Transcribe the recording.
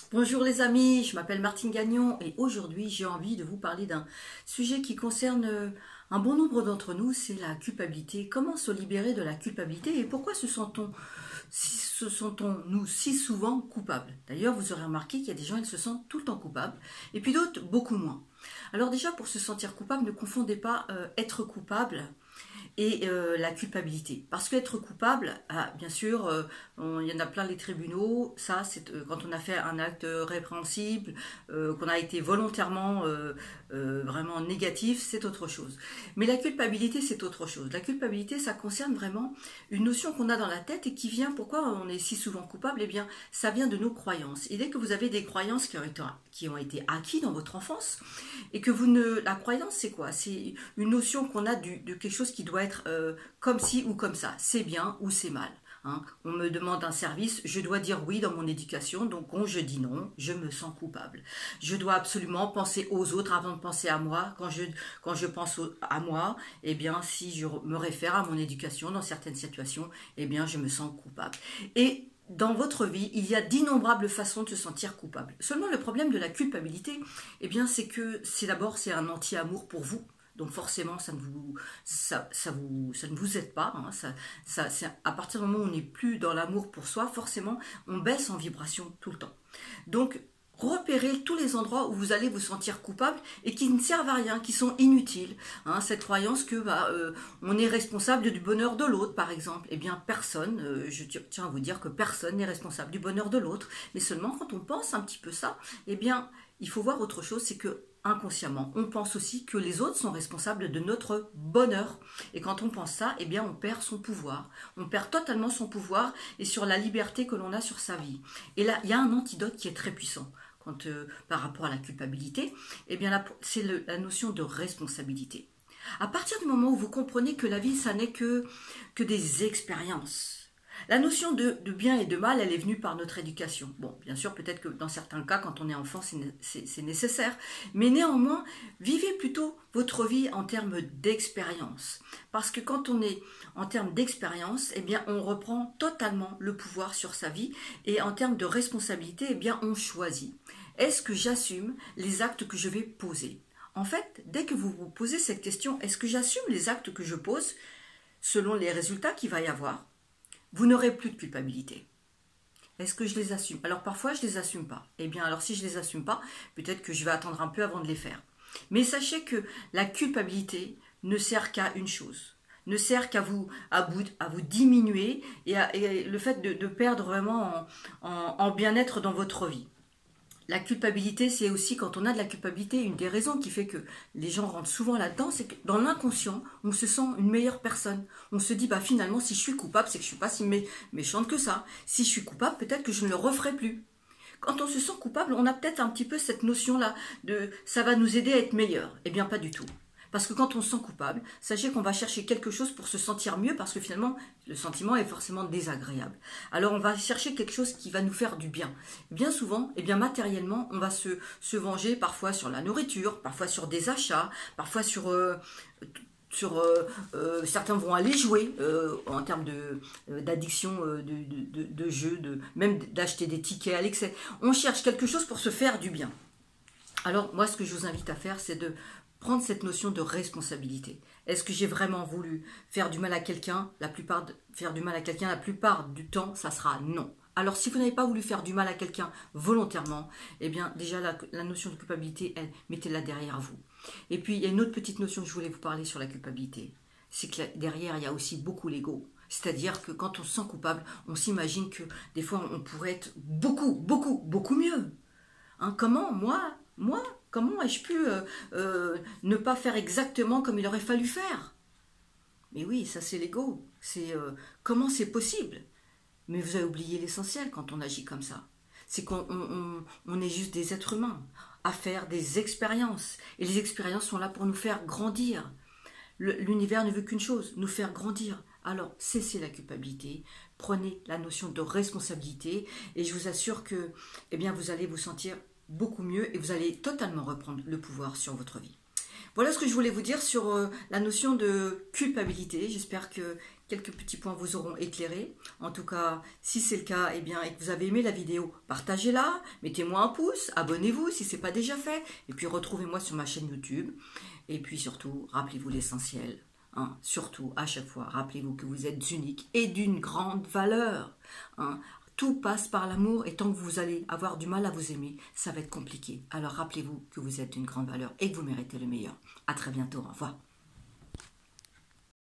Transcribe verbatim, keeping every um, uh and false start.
Bonjour les amis, je m'appelle Martine Gagnon et aujourd'hui j'ai envie de vous parler d'un sujet qui concerne un bon nombre d'entre nous, c'est la culpabilité. Comment se libérer de la culpabilité et pourquoi se sentons, se sentons-nous si souvent coupables? D'ailleurs, vous aurez remarqué qu'il y a des gens qui se sentent tout le temps coupables et puis d'autres beaucoup moins. Alors déjà, pour se sentir coupable, ne confondez pas euh, être coupable et euh, la culpabilité. Parce qu'être coupable, ah, bien sûr, euh, on, il y en a plein les tribunaux, ça c'est euh, quand on a fait un acte répréhensible, euh, qu'on a été volontairement euh, euh, vraiment négatif, c'est autre chose. Mais la culpabilité, c'est autre chose. La culpabilité, ça concerne vraiment une notion qu'on a dans la tête et qui vient, pourquoi on est si souvent coupable? Eh bien, ça vient de nos croyances. Et dès que vous avez des croyances qui ont été, qui ont été acquises dans votre enfance, et que vous ne... La croyance, c'est quoi? C'est une notion qu'on a du, de quelque chose qui doit être euh, comme ci ou comme ça, c'est bien ou c'est mal. Hein. On me demande un service, je dois dire oui dans mon éducation, donc quand je dis non, je me sens coupable. Je dois absolument penser aux autres avant de penser à moi. Quand je, quand je pense au, à moi, eh bien, si je me réfère à mon éducation dans certaines situations, eh bien, je me sens coupable. Et dans votre vie, il y a d'innombrables façons de se sentir coupable. Seulement, le problème de la culpabilité, eh bien, c'est que c'est d'abord c'est un anti-amour pour vous. Donc forcément, ça ne vous, ça, ça vous, ça ne vous aide pas. Hein, ça, ça, c'est à partir du moment où on n'est plus dans l'amour pour soi, forcément, on baisse en vibration tout le temps. Donc, repérez tous les endroits où vous allez vous sentir coupable et qui ne servent à rien, qui sont inutiles. Hein, cette croyance que bah, euh, on est responsable du bonheur de l'autre, par exemple. Eh bien, personne, euh, je tiens à vous dire que personne n'est responsable du bonheur de l'autre. Mais seulement quand on pense un petit peu ça, eh bien, il faut voir autre chose, c'est que inconsciemment, on pense aussi que les autres sont responsables de notre bonheur. Et quand on pense ça, eh bien, on perd son pouvoir. On perd totalement son pouvoir et sur la liberté que l'on a sur sa vie. Et là, il y a un antidote qui est très puissant. Quand, euh, par rapport à la culpabilité, eh bien, c'est la notion de responsabilité. À partir du moment où vous comprenez que la vie, ça n'est que, que des expériences. La notion de, de bien et de mal, elle est venue par notre éducation. Bon, bien sûr, peut-être que dans certains cas, quand on est enfant, c'est nécessaire. Mais néanmoins, vivez plutôt votre vie en termes d'expérience. Parce que quand on est en termes d'expérience, eh bien, on reprend totalement le pouvoir sur sa vie. Et en termes de responsabilité, eh bien, on choisit. Est-ce que j'assume les actes que je vais poser? En fait, dès que vous vous posez cette question, est-ce que j'assume les actes que je pose selon les résultats qu'il va y avoir? Vous n'aurez plus de culpabilité. Est-ce que je les assume? Alors parfois, je ne les assume pas. Eh bien, alors si je ne les assume pas, peut-être que je vais attendre un peu avant de les faire. Mais sachez que la culpabilité ne sert qu'à une chose. Ne sert qu'à vous, à vous, à vous diminuer et, à, et le fait de, de perdre vraiment en, en, en bien-être dans votre vie. La culpabilité, c'est aussi, quand on a de la culpabilité, une des raisons qui fait que les gens rentrent souvent là-dedans, c'est que dans l'inconscient, on se sent une meilleure personne. On se dit, bah finalement, si je suis coupable, c'est que je ne suis pas si mé méchante que ça. Si je suis coupable, peut-être que je ne le referai plus. Quand on se sent coupable, on a peut-être un petit peu cette notion-là de « ça va nous aider à être meilleur ». Eh bien, pas du tout. Parce que quand on se sent coupable, sachez qu'on va chercher quelque chose pour se sentir mieux parce que finalement, le sentiment est forcément désagréable. Alors, on va chercher quelque chose qui va nous faire du bien. Bien souvent, eh bien matériellement, on va se, se venger parfois sur la nourriture, parfois sur des achats, parfois sur... Euh, sur euh, euh, certains vont aller jouer euh, en termes de euh, d'addiction, euh, de, de, de, de jeu, de, même d'acheter des tickets à l'excès. On cherche quelque chose pour se faire du bien. Alors, moi, ce que je vous invite à faire, c'est de prendre cette notion de responsabilité. Est-ce que j'ai vraiment voulu faire du mal à quelqu'un? La plupart de, faire du mal à quelqu'un, la plupart du temps, ça sera non. Alors, si vous n'avez pas voulu faire du mal à quelqu'un volontairement, eh bien, déjà, la, la notion de culpabilité, elle, mettez-la derrière vous. Et puis, il y a une autre petite notion que je voulais vous parler sur la culpabilité. C'est que là, derrière, il y a aussi beaucoup l'ego. C'est-à-dire que quand on se sent coupable, on s'imagine que des fois, on pourrait être beaucoup, beaucoup, beaucoup mieux. Hein, comment, moi, moi, comment ai-je pu euh, euh, ne pas faire exactement comme il aurait fallu faire? Mais oui, ça c'est l'ego. C'est euh, comment c'est possible? Mais vous avez oublié l'essentiel quand on agit comme ça. C'est qu'on on, on est juste des êtres humains à faire des expériences. Et les expériences sont là pour nous faire grandir. L'univers ne veut qu'une chose, nous faire grandir. Alors, cessez la culpabilité, prenez la notion de responsabilité et je vous assure que eh bien, vous allez vous sentir beaucoup mieux et vous allez totalement reprendre le pouvoir sur votre vie. Voilà ce que je voulais vous dire sur euh, la notion de culpabilité. J'espère que quelques petits points vous auront éclairé. En tout cas, si c'est le cas, eh bien, et que vous avez aimé la vidéo, partagez-la, mettez-moi un pouce, abonnez-vous si ce n'est pas déjà fait, et puis retrouvez-moi sur ma chaîne YouTube. Et puis surtout, rappelez-vous l'essentiel. Hein, surtout, à chaque fois, rappelez-vous que vous êtes unique et d'une grande valeur. Hein. Tout passe par l'amour et tant que vous allez avoir du mal à vous aimer, ça va être compliqué. Alors rappelez-vous que vous êtes d'une grande valeur et que vous méritez le meilleur. À très bientôt, au revoir.